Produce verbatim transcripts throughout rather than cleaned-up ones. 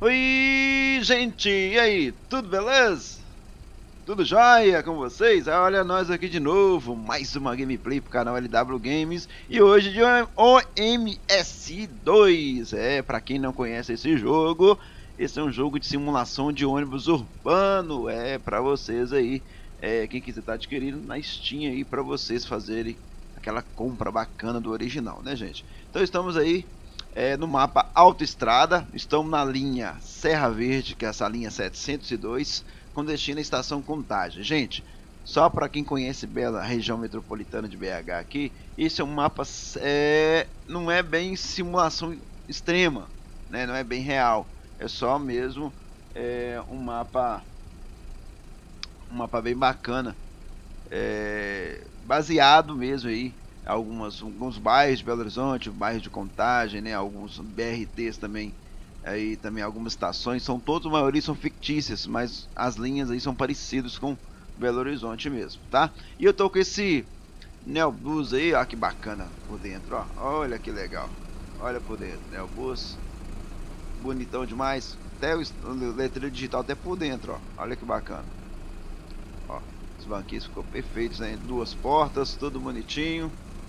Oi, gente, e aí, tudo beleza? Tudo jóia com vocês? Olha nós aqui de novo, mais uma gameplay pro canal L W Games e hoje de O M S dois. É, pra quem não conhece esse jogo, esse é um jogo de simulação de ônibus urbano. É, pra vocês aí, é, quem quiser estar adquirindo na Steam aí, pra vocês fazerem aquela compra bacana do original, né, gente? Então estamos aí É, no mapa Autoestrada, estamos na linha Serra Verde, que é essa linha setecentos e dois, com destino à estação Contagem. Gente, só para quem conhece bem a região metropolitana de B H aqui, esse é um mapa, é, não é bem simulação extrema, né? Não é bem real, é só mesmo é, um mapa, um mapa bem bacana, é, baseado mesmo aí algumas, alguns bairros de Belo Horizonte, bairros de Contagem, né, alguns B R Ts também, aí também algumas estações, são todos, a maioria são fictícias, mas as linhas aí são parecidas com Belo Horizonte mesmo, tá? E eu tô com esse Neobus aí, ó, que bacana por dentro, ó, olha que legal, olha por dentro, Neobus, bonitão demais, até o, o letreiro digital até por dentro, ó, olha que bacana, ó, os banquinhos ficou perfeitos, né, duas portas, tudo bonitinho.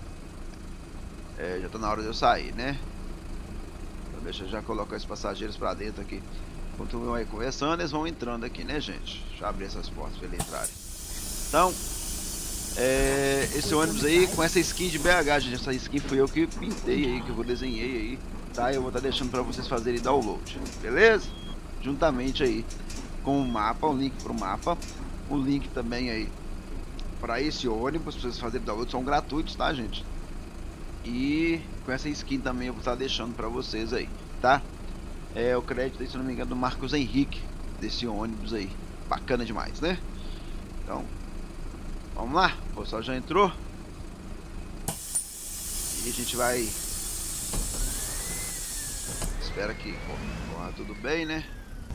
É, já tá na hora de eu sair, né? Então deixa eu já colocar os passageiros pra dentro aqui. Enquanto eu vou conversando, eles vão entrando aqui, né, gente? Deixa eu abrir essas portas pra eles entrarem. Então, é, esse ônibus aí com essa skin de B H, gente. Essa skin foi eu que pintei aí, que eu desenhei aí, tá? Eu vou estar tá deixando pra vocês fazerem download, beleza? Juntamente aí com o mapa, o link pro mapa, o link também aí pra esse ônibus, pra vocês fazerem download, são gratuitos, tá, gente? E com essa skin também eu vou estar deixando pra vocês aí, tá? É o crédito aí, se não me engano, do Marcos Henrique, desse ônibus aí. Bacana demais, né? Então, vamos lá. O pessoal já entrou. E a gente vai... Espera que corra tudo bem, né?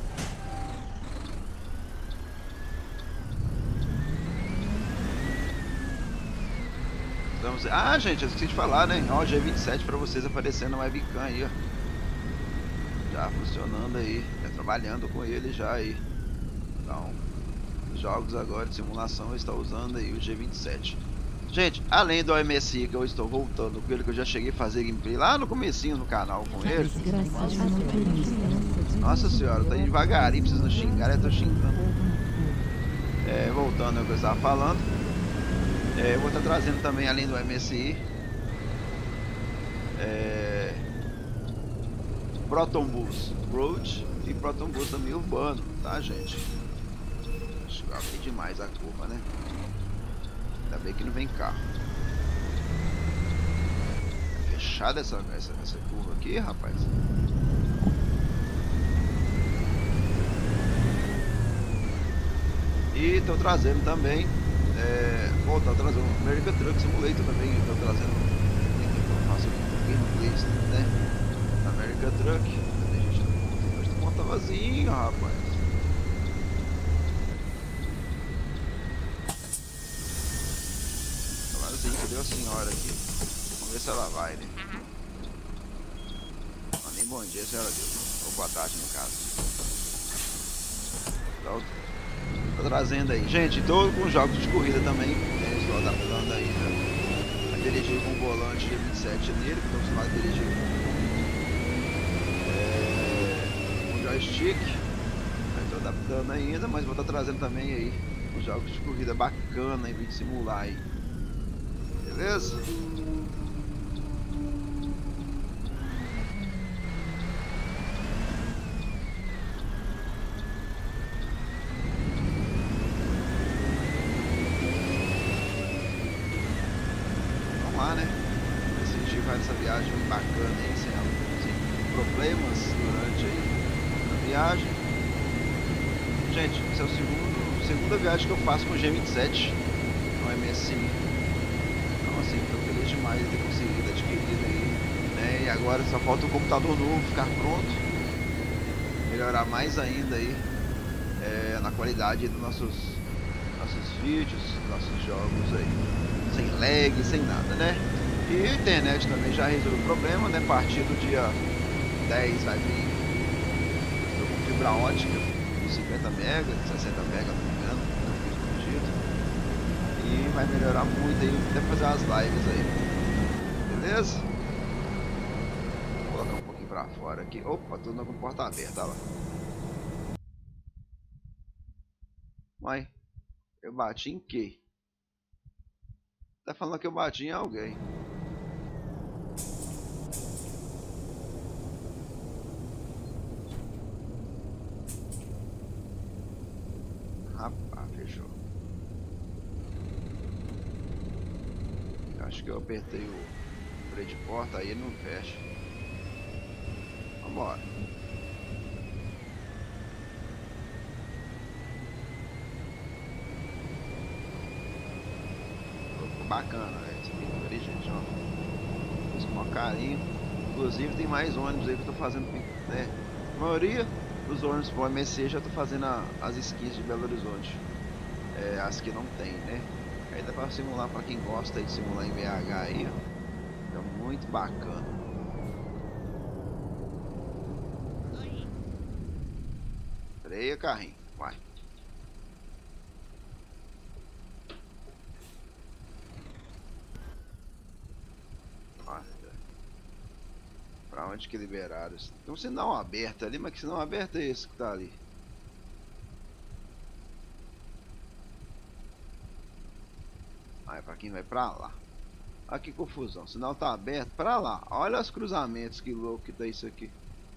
Vamos... Ah, gente, eu esqueci de falar, né? Ó, G vinte e sete pra vocês aparecendo no webcam aí, ó. Já funcionando aí, já trabalhando com ele já aí. Então, jogos agora de simulação está usando aí o G vinte e sete. Gente, além do O M S I que eu estou voltando com ele, que eu já cheguei a fazer gameplay lá no comecinho no canal com ele. Nossa senhora, tá indo devagarinho, precisando xingar, eu tô xingando. É, voltando ao que eu estava falando. É, eu vou estar trazendo também, além do O M S I, é, Proton Bus Road e Proton Bus também urbano, tá, gente? Acho que eu abri demais a curva, né? Ainda bem que não vem carro. É fechada essa, essa, essa curva aqui, rapaz. E tô trazendo também, é, bom, tô trazendo o American Truck Simulator também, tô trazendo, eu faço gameplay, né? American Truck. Deixa eu montar vazio, rapaz. Tá vazio, cadê a senhora aqui? Vamos ver se ela vai, né? Não, nem bom dia, senhora deu. Ou boa tarde, no caso. Então, tô trazendo aí. Gente, tô com jogos de corrida também. Né? Estou adaptando aí, né? A dirigir com o volante G vinte e sete nele, que estou acostumado a dirigir é, com joystick. Estou adaptando ainda, mas vou estar trazendo também aí os jogos de corrida bacana em vez de simular aí. Beleza? Né? Ver se a gente faz essa viagem bacana aí, sem, sem problemas durante aí a viagem. Gente, essa é a segundo, segunda viagem que eu faço com o G vinte e sete no M S I. Então assim, tô feliz demais de ter conseguido adquirir aí, né? E agora só falta o computador novo ficar pronto, melhorar mais ainda aí é, na qualidade dos nossos, nossos vídeos, nossos jogos aí. Sem lag, sem nada, né? E a internet também já resolveu o problema, né? A partir do dia dez vai vir o fibra ótica de cinquenta mega, sessenta mega, não me engano, não fiz sentido. E vai melhorar muito aí, até fazer as lives aí. Beleza? Vou colocar um pouquinho pra fora aqui. Opa, tudo com a porta aberta, olha lá. Uai, eu bati em quê? Tá falando que eu bati em alguém. Rapaz, fechou. Acho que eu apertei o freio de porta, aí ele não fecha. Vambora. Ficou bacana, velho. Esse pintura aí, gente, ó. Fiz com maior carinho. Inclusive tem mais ônibus aí que eu tô fazendo, né? A maioria dos ônibus pro M S C já tô fazendo a, as skins de Belo Horizonte. É, as que não tem, né? Aí dá pra simular pra quem gosta de simular em B H aí, ó. É muito bacana. Freia, carrinho, vai. Olha. Pra onde que liberaram? Tem um sinal aberto ali, mas que sinal aberto é esse que tá ali? Aí pra quem vai pra lá. Olha que confusão, o sinal tá aberto pra lá. Olha os cruzamentos, que louco que tá isso aqui.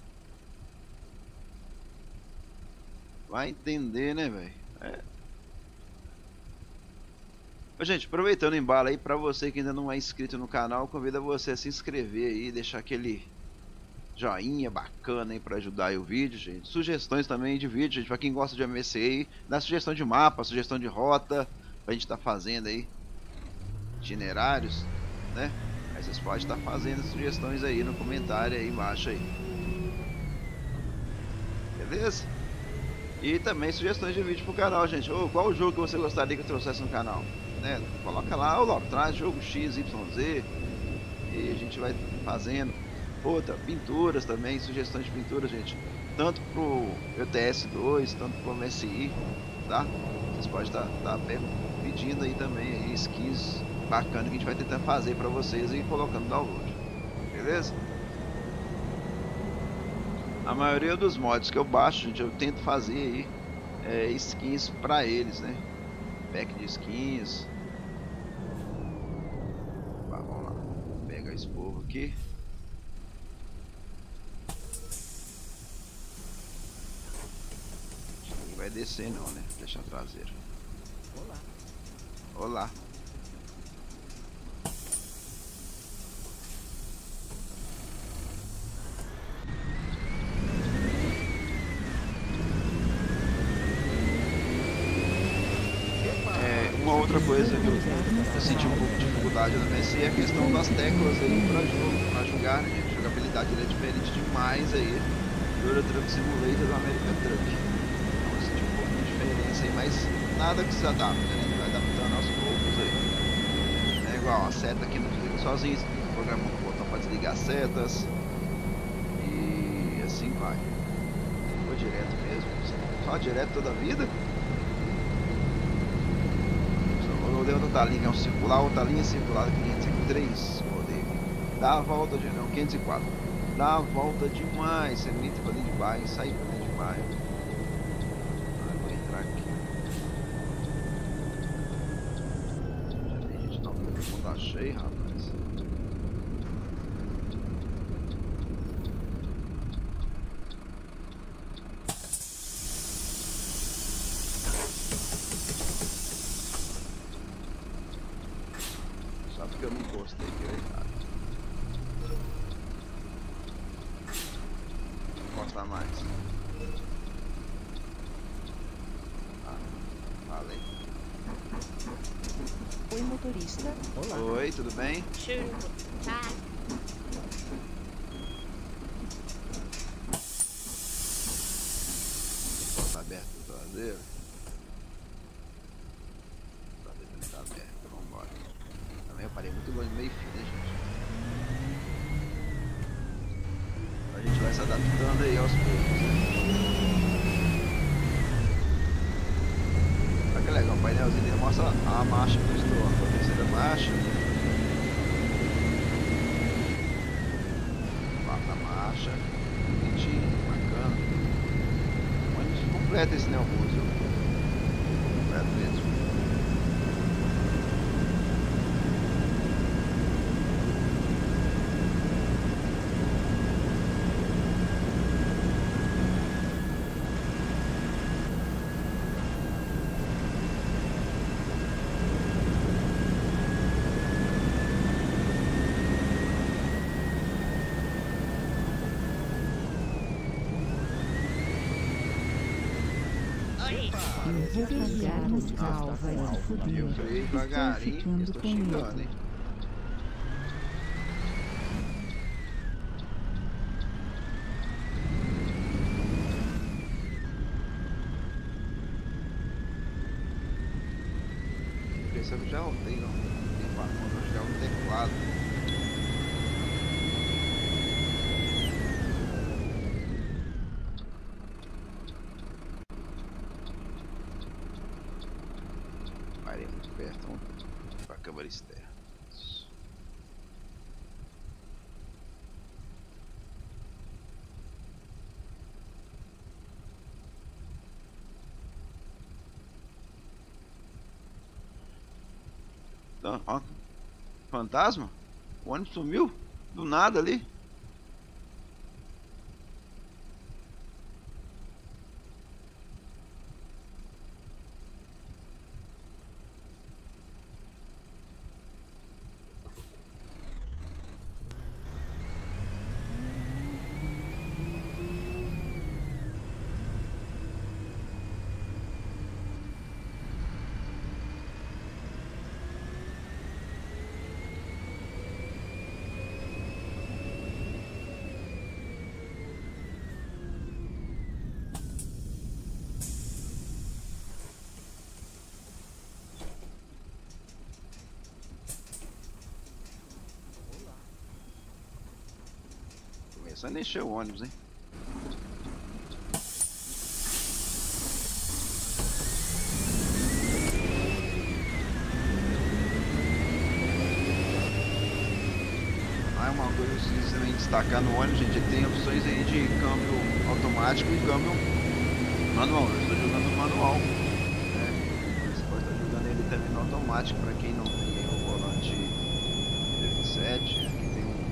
Vai entender, né, velho? É. Ô, gente, aproveitando o embalo aí, pra você que ainda não é inscrito no canal, convido a você a se inscrever aí, deixar aquele joinha bacana aí pra ajudar aí o vídeo, gente. Sugestões também de vídeo, gente, pra quem gosta de M S C aí, dá sugestão de mapa, sugestão de rota, pra gente tá fazendo aí itinerários, né? Aí vocês podem estar fazendo sugestões aí no comentário aí embaixo aí. Beleza? E também sugestões de vídeo pro canal, gente. Ou qual o jogo que você gostaria que eu trouxesse no canal, né? Coloca lá, ou logo traz jogo X, Y, Z. E a gente vai fazendo. Outra, pinturas também, sugestões de pintura, gente. Tanto pro E T S dois, tanto pro M S I, tá? Vocês podem estar tá, tá pedindo aí também aí, skins bacana que a gente vai tentar fazer pra vocês e colocando download. Beleza? A maioria dos mods que eu baixo, gente, eu tento fazer aí é, skins pra eles, né? Pack de skins. Bah, vamos lá. Pega esse povo aqui. Não vai descer não, né? Deixa a traseira. Olá. Olá. Uma outra coisa que eu, eu senti um pouco de dificuldade no M S C é a questão das teclas aí pra jogo, pra jogar, né, gente? A jogabilidade é diferente demais aí do Euro Truck Simulator do American Truck. Então eu senti um pouco de diferença aí, mas nada que se adapta, né? A gente vai adaptando aos poucos aí. É igual, a seta aqui não desliga sozinho, você tem que programar um botão pra desligar as setas. E assim vai. Vou direto mesmo, só direto toda a vida. O outra talinha é um circular, outra linha circular quinhentos e três, poder. Dá a volta de não, quinhentos e quatro. Dá a volta demais, você entra pra dentro de bairro e sai pra dentro de bairro. Ah, vou entrar aqui. Já tem gente não, o fundo tá cheio, rapaz. Só porque eu não gostei que eu errado. Vou mostrar mais. Ah, falei. Oi, motorista. Olá. Oi, tudo bem? Schönen guten Tag. Tá aberto o traseiro? O traseiro não tá aberto, vamos embora. Também eu parei muito longe, meio fio, né, gente? A gente vai se adaptando aí aos poucos, né? painelzinho dele mostra a marcha que eu estou, a terceira marcha. Quarta marcha. Bonitinho, bacana. Mas completa esse Neobus, viu? Completo mesmo. Eu vou pagar no cal, vai se fuder. Eu freio devagarinho, eu estou xingando, hein? Esse eu já rodei, não. Tem para quando eu já o teclado. Parei muito perto para a câmera externa. Então, ó, fantasma? O ônibus sumiu do nada ali. Começando a encher o ônibus, hein? Ah, uma coisa que eu preciso também destacar no ônibus, gente, ele tem opções aí de câmbio automático e câmbio manual. Eu estou jogando no manual, né? Você pode estar jogando ele também no automático, para quem não tem o volante vinte e sete. Aqui tem um.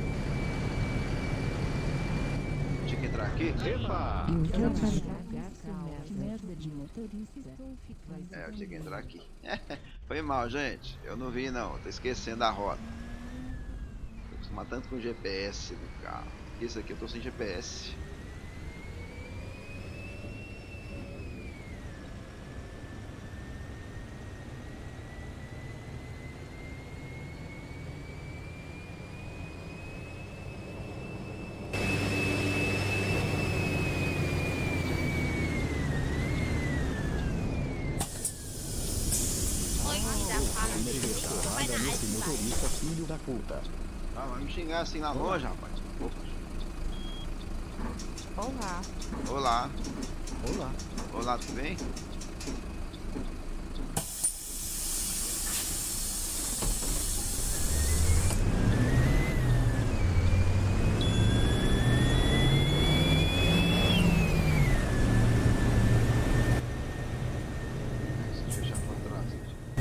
Tinha que entrar aqui? Epa! Eu quero pagar essa merda de motorista. É, eu tinha que entrar aqui. Foi mal, gente. Eu não vi, não. Tô esquecendo a rota. Tô acostumado tanto com o G P S do carro. Isso aqui eu tô sem G P S. Porrada nesse motorista filho da puta. Ah, vai me xingar assim na loja, rapaz. Opa. Olá. Olá. Olá. Olá, tudo bem? Deixa eu deixar pra trás.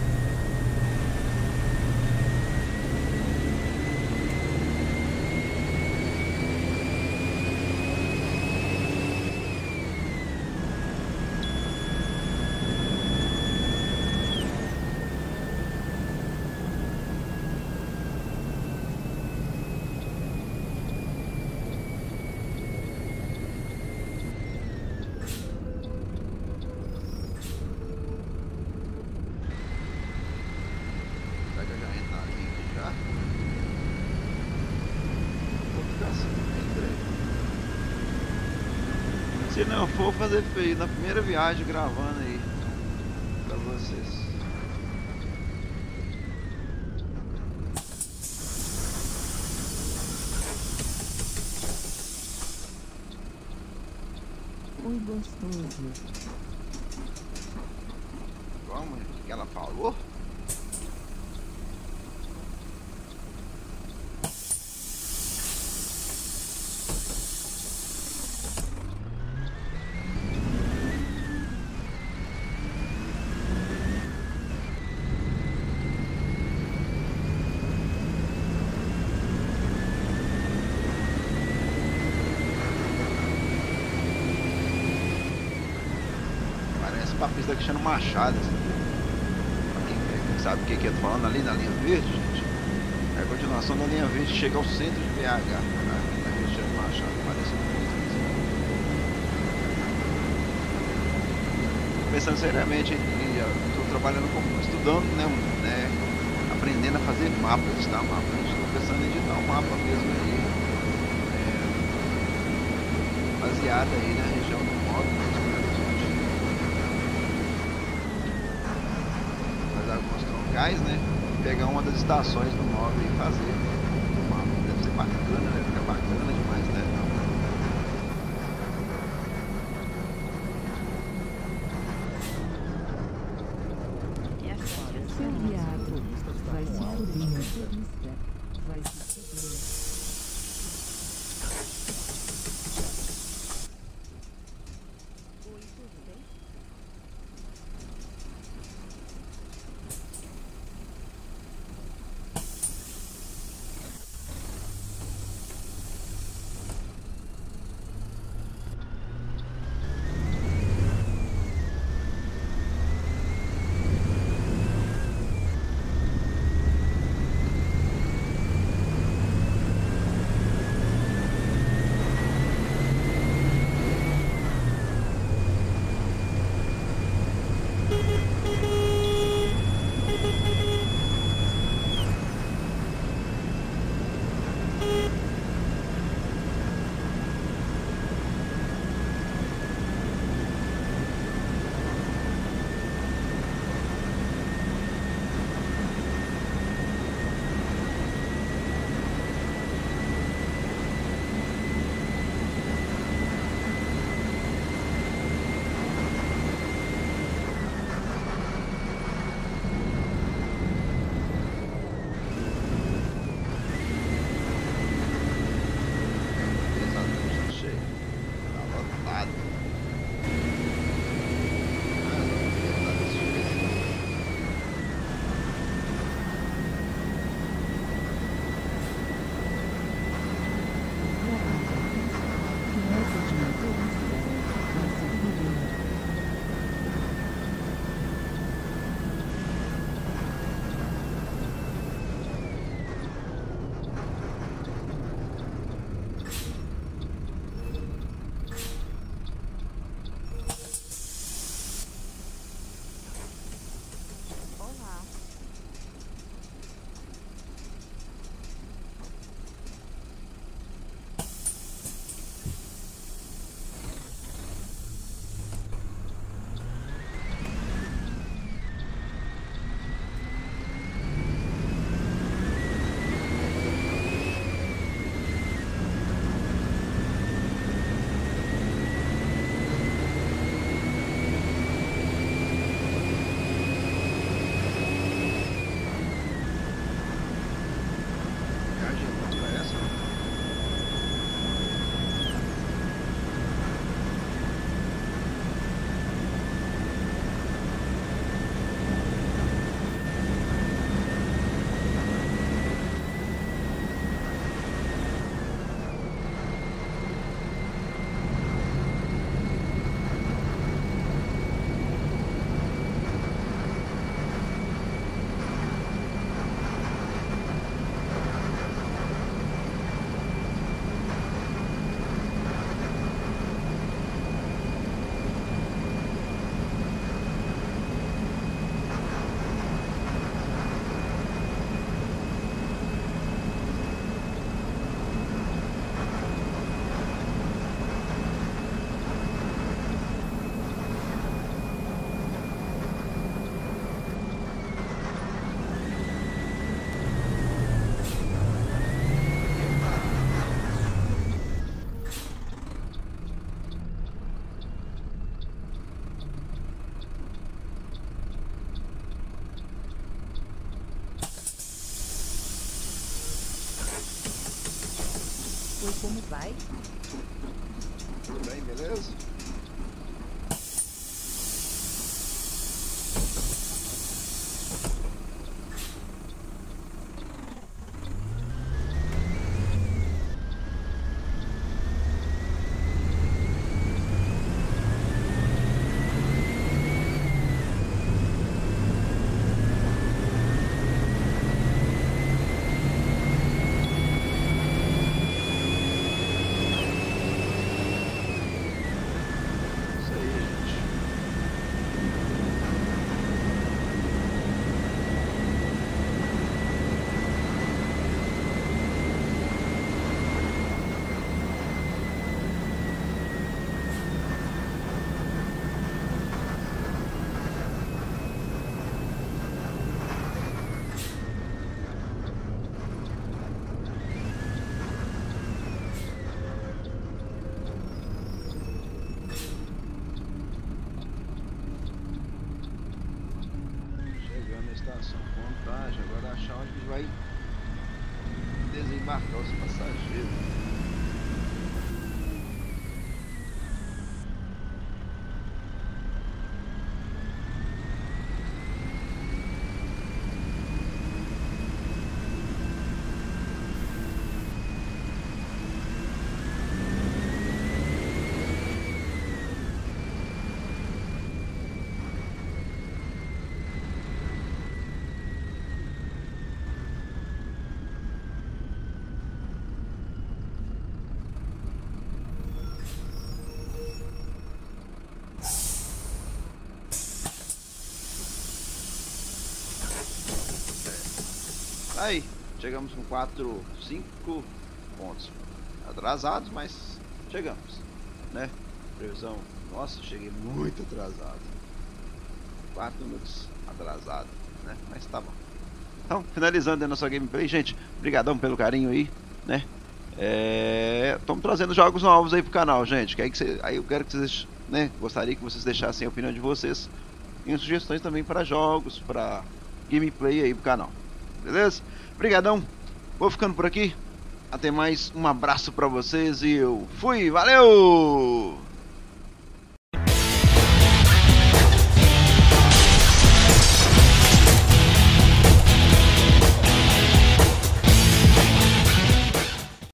Será que eu já entro na linha aqui já? Vou ficar assim, entrei. Se não for fazer feio na primeira viagem gravando aí pra vocês. Oi, gostoso. Vamos, gente. que ela falou? Pra pista que chama Machado, assim. Pra quem, quem sabe o que, que eu tô falando ali na linha verde, gente, é a continuação da linha verde, chega ao centro de B H, né? Na região de Machado, parece muito assim. Pensando seriamente, estou trabalhando como estudando, né, né, aprendendo a fazer mapas, editar mapas. A gente está pensando em editar um mapa mesmo aí, é, baseado aí na região do módulo. Alguns troncais, né? Pegar uma das estações do móvel e fazer o mapa. Deve ser bacana, né? Fica bacana demais, né? Seu viado vai se subir. Motorista vai se subir. Oi, tudo bem? Oi, como vai? Tudo bem, beleza? Isso aí, gente. Chegando na estação Contagem, agora achar onde a gente vai desembarcar os passageiros. Aí, chegamos com quatro, cinco pontos atrasados, mas chegamos, né? Previsão, nossa, cheguei muito atrasado. quatro minutos atrasado, né? Mas tá bom. Então, finalizando a nossa gameplay, gente, brigadão pelo carinho aí, né? Estamos trazendo jogos novos aí pro canal, gente. Que aí, que cê, aí eu quero que vocês, né? Gostaria que vocês deixassem a opinião de vocês e sugestões também para jogos, para gameplay aí pro canal. Beleza? Obrigadão. Vou ficando por aqui. Até mais. Um abraço pra vocês e eu fui. Valeu!